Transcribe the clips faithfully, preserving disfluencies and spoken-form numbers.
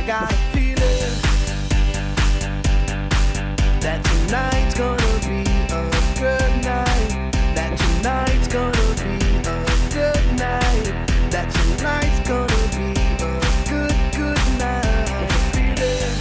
I got a feeling that tonight's gonna be a good night. That tonight's gonna be a good night. That tonight's gonna be a good, good night. Feeling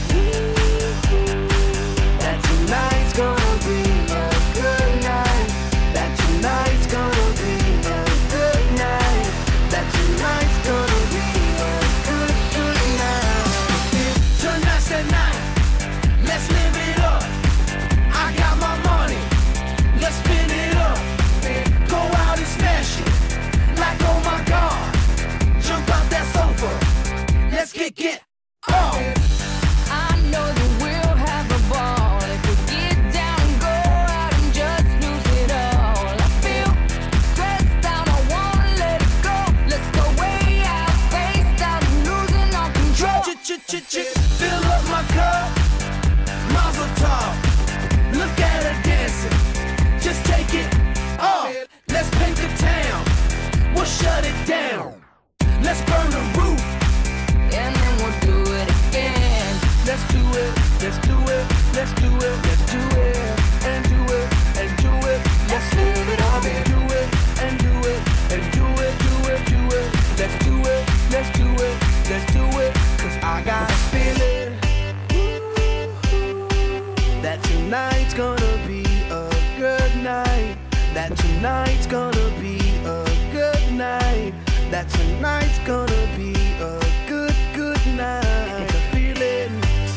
that tonight's gonna be a good night. That tonight's gonna be a good night. That tonight's gonna be a good, good night. Tonight's the night. Let's live it up. I got my money. Let's spin it up. Go out and smash it. Like, oh my God. Jump out that sofa. Let's get get up. I know that we'll have a ball if we get down and go out and just lose it all. I feel stressed out, I wanna let it go. Let's go way out, spaced out, and losing our control. Ch-ch-ch-ch, fill up my cup. Mazel tov. Look at her dancing. Just take it off. Let's paint the town. We'll shut it down. Let's burn the roof. And then we'll do it again. Let's do it. Let's do it. Let's do it. Let's do it. And do it. And do it. Let's live it up and do it. And do it. And do it. Do it. Do it. Let's do it. Let's do it. Let's do it. Cause I got a feeling that tonight's gonna be a good night. That tonight's gonna be a good night. That tonight's gonna be a good, good night. A feeling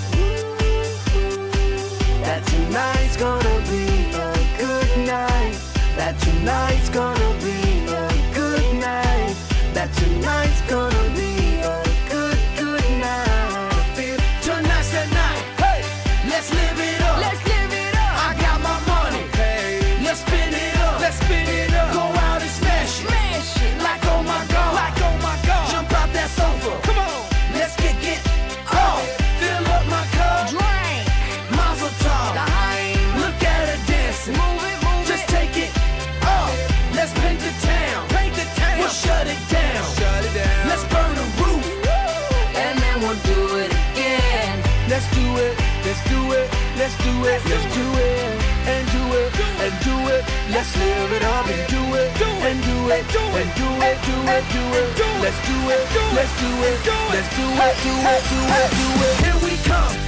that tonight's gonna be a good night. That tonight's gonna be a good night. That tonight's gonna be a good, good night. I feel tonight's the night. Hey, let's live it up. Let's live it up. I got my money. Hey, let's spin it up. Let's spin it up. Go out and smash it. Smash it. Like oh my God. Like oh my God. Jump out that sofa. Come on. Let's get get off. Fill up my cup. Drink. Mazel tov. Dime. Look at her dancing. Move it, move Just it. take it off. Let's paint the town. Paint the town. We'll shut it down. Shut it down. Let's burn the roof. And then we'll do it again. Let's do it. Let's do it. Let's do it. Let's do it. And do it. And do it. Let's live it up and do it. And do it. And do it. Do it. Do it. Let's do it. Let's do it. Let's do it. Do it. Do it. Do it. Here we come.